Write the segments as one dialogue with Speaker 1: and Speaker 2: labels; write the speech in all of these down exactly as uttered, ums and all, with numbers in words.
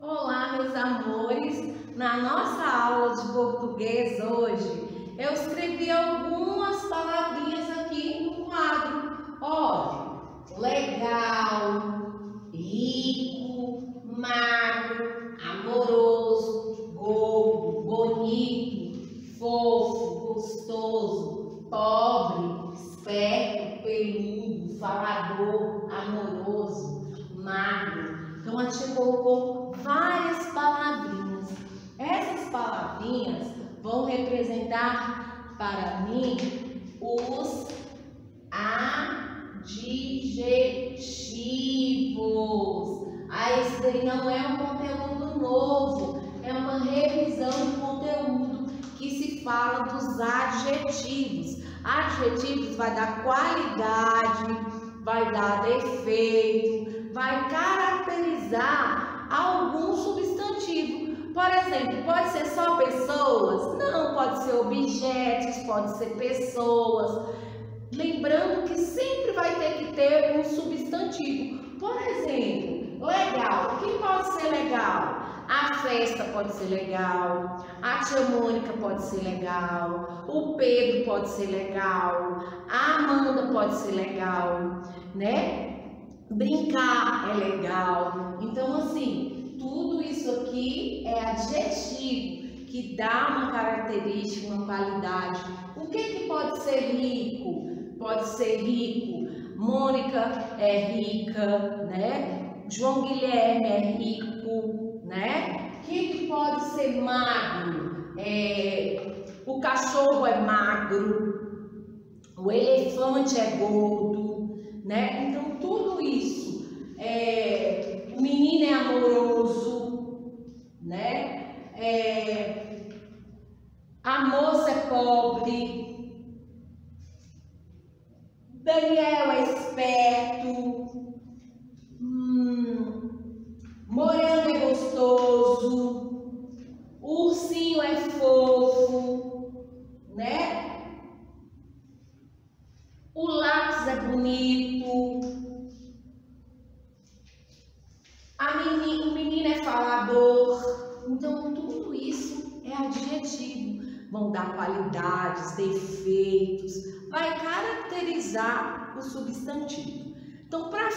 Speaker 1: Olá, meus amores! Na nossa aula de português hoje, eu escrevi algumas palavrinhas aqui no quadro. Olha, legal, rico, magro, amoroso, gordo, bonito, fofo, gostoso, pobre, esperto, peludo, falador, amoroso, magro. Então a tia colocou várias palavrinhas. Essas palavrinhas vão representar para mim os adjetivos. Ah, esse daí não é um conteúdo novo, é uma revisão de conteúdo que se fala dos adjetivos. Adjetivos vai dar qualidade, vai dar defeito, vai caracterizar algum substantivo. Por exemplo, pode ser só pessoas? Não, pode ser objetos, pode ser pessoas. Lembrando que sempre vai ter que ter um substantivo. Por exemplo, legal. O que pode ser legal? A festa pode ser legal, a tia Mônica pode ser legal, o Pedro pode ser legal, a Amanda pode ser legal, né? Brincar é legal. Então, assim, tudo isso aqui é adjetivo que dá uma característica, uma qualidade. O que que pode ser rico? Pode ser rico. Mônica é rica, né? João Guilherme é rico, né? O que que pode ser magro? É, o cachorro é magro, o elefante é gordo, né? Então tudo isso, é, o menino é amoroso, né? É, a moça é pobre, Daniel é esperto, morango é gostoso, o ursinho é fofo, né? O lápis é bonito, a menina, o menino é falador. Então, tudo isso é adjetivo. Vão dar qualidades, defeitos, vai caracterizar o substantivo. Então, para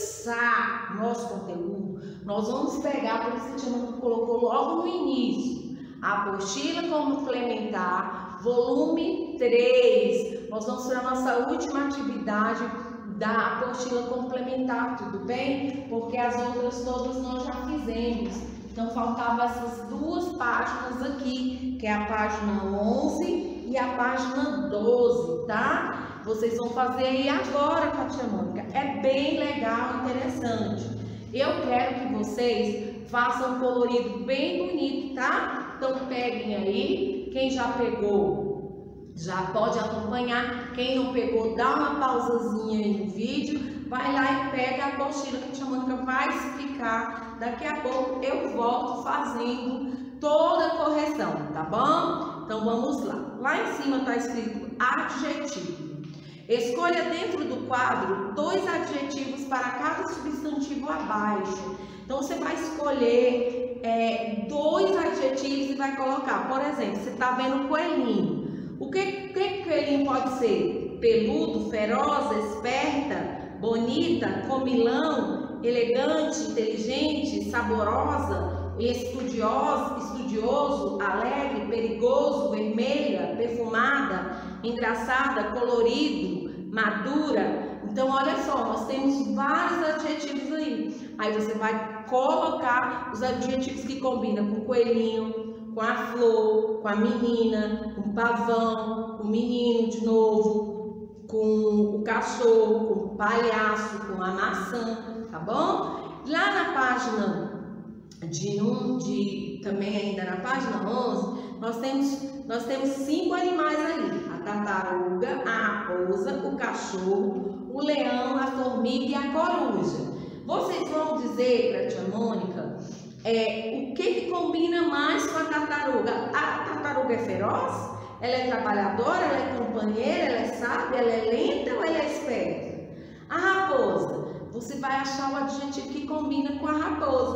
Speaker 1: fixar nosso conteúdo, nós vamos pegar, por isso que a tia Mônica colocou logo no início, a apostila complementar, volume três. Nós vamos para a nossa última atividade da apostila complementar, tudo bem? Porque as outras todas nós já fizemos. Então, faltavam essas duas páginas aqui, que é a página onze e a página doze, tá? Vocês vão fazer aí agora com a tia Mônica. É bem legal, interessante. Eu quero que vocês façam um colorido bem bonito, tá? Então peguem aí. Quem já pegou, já pode acompanhar. Quem não pegou, dá uma pausazinha aí no vídeo. Vai lá e pega a apostila que a tia Mônica vai explicar. Daqui a pouco eu volto fazendo toda a correção, tá bom? Então vamos lá. Lá em cima está escrito adjetivo. Escolha dentro do quadro dois adjetivos para cada substantivo abaixo. Então, você vai escolher é, dois adjetivos e vai colocar. Por exemplo, você está vendo coelhinho. O que, que coelhinho pode ser? Peludo, feroz, esperta, bonita, comilão, elegante, inteligente, saborosa, estudioso, estudioso, alegre, perigoso, vermelha, perfumada, engraçada, colorido, madura. Então, olha só, nós temos vários adjetivos aí. Aí você vai colocar os adjetivos que combinam com o coelhinho, com a flor, com a menina, com o pavão, com o menino de novo, com o cachorro, com o palhaço, com a maçã, tá bom? Lá na página de, um, de também ainda na página onze, nós temos, nós temos cinco animais ali: a tartaruga, a raposa, o cachorro, o leão, a formiga e a coruja. Vocês vão dizer para a tia Mônica é, o que, que combina mais com a tartaruga. A tartaruga é feroz? Ela é trabalhadora? Ela é companheira? Ela é sábia? Ela é lenta ou ela é esperta? A raposa, você vai achar o adjetivo que combina com a raposa.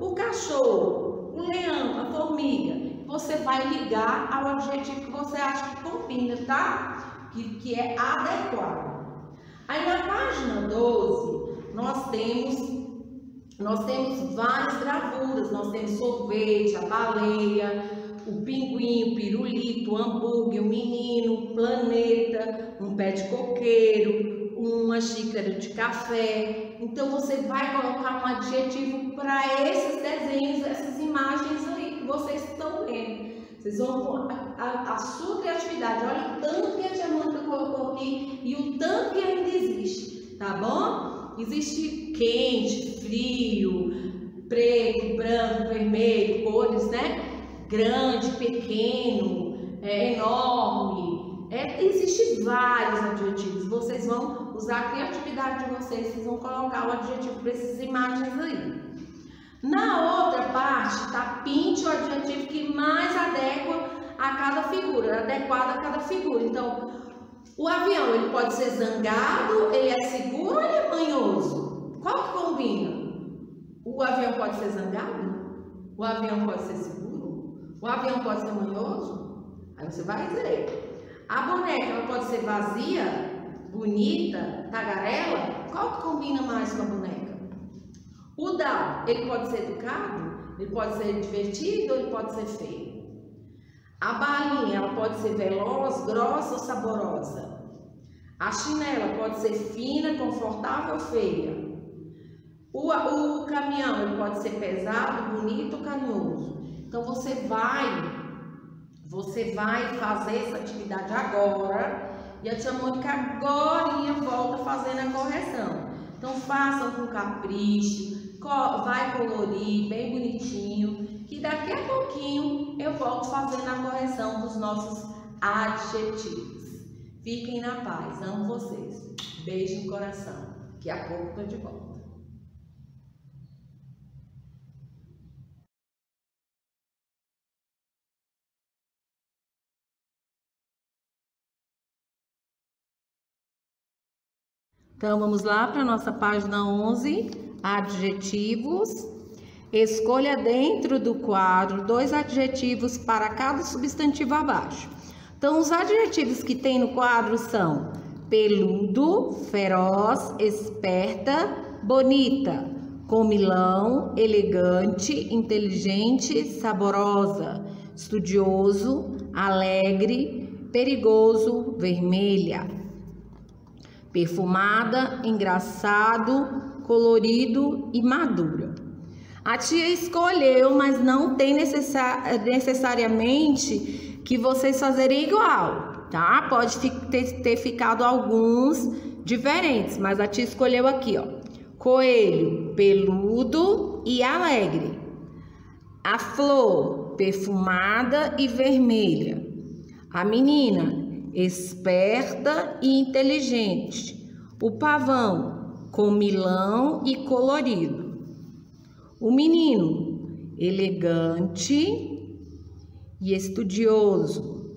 Speaker 1: o cachorro, o leão, a formiga, você vai ligar ao adjetivo que você acha que combina, tá? Que, que é adequado. Aí na página doze, nós temos, nós temos várias gravuras, nós temos sorvete, a baleia, o pinguim, o pirulito, o hambúrguer, o menino, o planeta, um pé de coqueiro, uma xícara de café. Então você vai colocar um adjetivo para esses desenhos, essas imagens aí que vocês estão vendo. Vocês vão a, a, a sua criatividade. Olha o tanto que a tia Mônica colocou aqui e o tanto que ainda existe, tá bom? Existe quente, frio, preto, branco, vermelho, cores, né? Grande, pequeno, é, enorme. É, Existem vários adjetivos. Vocês vão usar a criatividade de vocês, vocês vão colocar o adjetivo para essas imagens aí. Na outra parte, tá? Pinte o adjetivo que mais adequa a cada figura, adequado a cada figura. Então, o avião, ele pode ser zangado, ele é seguro ou ele é manhoso? Qual que combina? O avião pode ser zangado? O avião pode ser seguro? O avião pode ser manhoso? Aí você vai dizer. A boneca, ela pode ser vazia, bonita, tagarela? Qual que combina mais com a boneca? O dado, ele pode ser educado? Ele pode ser divertido ou ele pode ser feio? A balinha, ela pode ser veloz, grossa ou saborosa? A chinela pode ser fina, confortável ou feia? O, o caminhão, ele pode ser pesado, bonito ou carinhoso? Então você vai, você vai fazer essa atividade agora e a tia Mônica agora volta fazendo a correção. Então façam com capricho, vai colorir bem bonitinho, que daqui a pouquinho eu volto fazendo a correção dos nossos adjetivos. Fiquem na paz, amo vocês. Beijo no coração. Daqui a pouco eu tô de volta. Então, vamos lá para a nossa página onze, adjetivos. Escolha dentro do quadro dois adjetivos para cada substantivo abaixo. Então, os adjetivos que tem no quadro são peludo, feroz, esperta, bonita, comilão, elegante, inteligente, saborosa, estudioso, alegre, perigoso, vermelha. Perfumada, engraçado, colorido e madura. A tia escolheu, mas não tem necessari- necessariamente que vocês fazerem igual, tá? Pode ter, ter ficado alguns diferentes, mas a tia escolheu aqui, ó. Coelho, peludo e alegre. A flor, perfumada e vermelha. A menina, esperta e inteligente. O pavão, comilão e colorido. O menino, elegante e estudioso.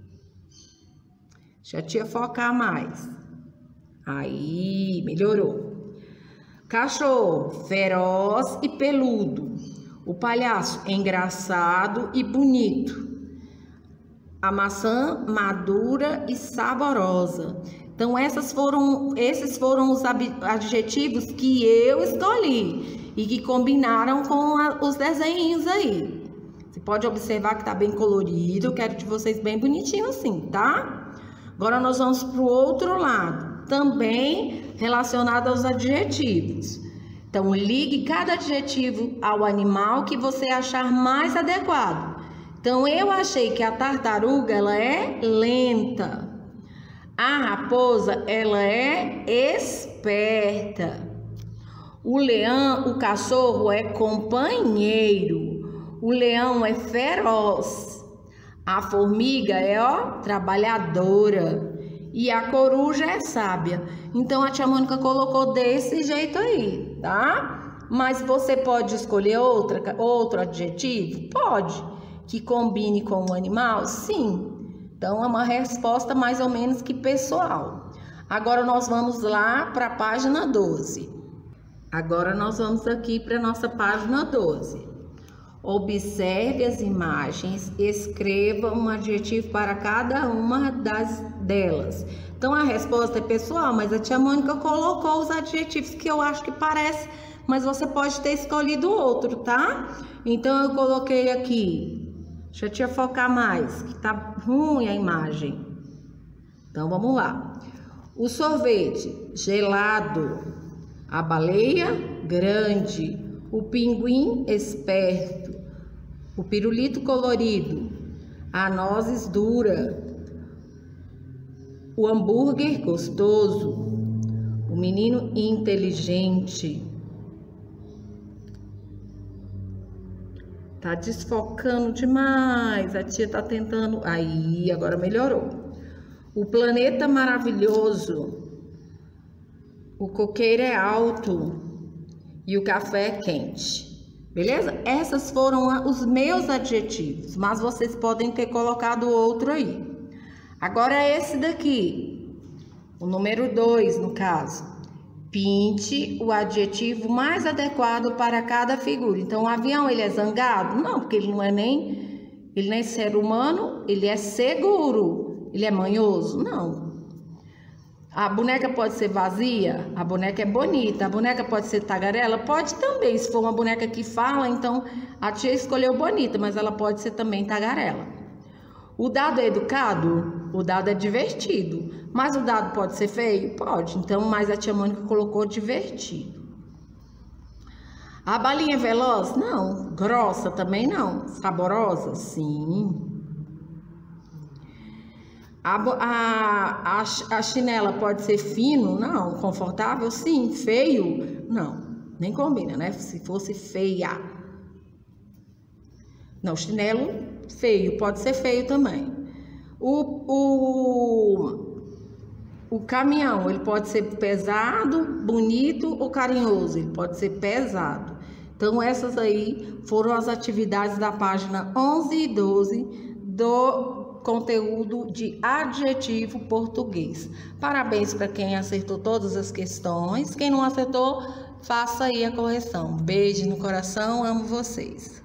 Speaker 1: Deixa a tia focar mais. Aí, melhorou. Cachorro, feroz e peludo. O palhaço, engraçado e bonito. A maçã, madura e saborosa. Então, essas foram, esses foram os adjetivos que eu escolhi e que combinaram com a, os desenhos aí. Você pode observar que tá bem colorido. Eu quero de vocês bem bonitinho assim, tá? Agora nós vamos para o outro lado, também relacionado aos adjetivos. Então, ligue cada adjetivo ao animal que você achar mais adequado. Então, eu achei que a tartaruga, ela é lenta. A raposa, ela é esperta. O leão, o cachorro é companheiro. O leão é feroz. A formiga é, ó, trabalhadora. E a coruja é sábia. Então, a tia Mônica colocou desse jeito aí, tá? Mas você pode escolher outra, outro adjetivo? Pode. Que combine com o animal? Sim. Então, é uma resposta mais ou menos que pessoal. Agora, nós vamos lá para a página doze. Agora nós vamos aqui para nossa página doze. Observe as imagens, escreva um adjetivo para cada uma das delas. Então a resposta é pessoal, mas a tia Mônica colocou os adjetivos que eu acho que parece, mas você pode ter escolhido outro, tá? Então eu coloquei aqui, deixa a tia focar mais, que tá ruim a imagem. Então vamos lá. O sorvete, gelado. A baleia, grande. O pinguim, esperto. O pirulito, colorido. A nozes, dura. O hambúrguer, gostoso. O menino, inteligente. Tá desfocando demais. A tia tá tentando. Aí, agora melhorou. O planeta, maravilhoso. O coqueiro é alto. E o café é quente. Beleza? Essas foram os meus adjetivos, mas vocês podem ter colocado outro aí. Agora é esse daqui, o número dois no caso. Pinte o adjetivo mais adequado para cada figura. Então o avião, ele é zangado? Não, porque ele não é nem, ele nem é ser humano, ele é seguro. Ele é manhoso? Não. A boneca pode ser vazia? A boneca é bonita. A boneca pode ser tagarela? Pode também. Se for uma boneca que fala, então a tia escolheu bonita, mas ela pode ser também tagarela. O dado é educado? O dado é divertido. Mas o dado pode ser feio? Pode. Então, mas a tia Mônica colocou divertido. A balinha é veloz? Não. Grossa também não. Saborosa? Sim. A, a, a, a chinela pode ser fino? Não. Confortável? Sim. Feio? Não. Nem combina, né? Se fosse feia. Não, chinelo feio. Pode ser feio também. O, o, o caminhão, ele pode ser pesado, bonito ou carinhoso. Ele pode ser pesado. Então, essas aí foram as atividades da página onze e doze do conteúdo de adjetivo português. Parabéns para quem acertou todas as questões. Quem não acertou, faça aí a correção. Beijo no coração, amo vocês.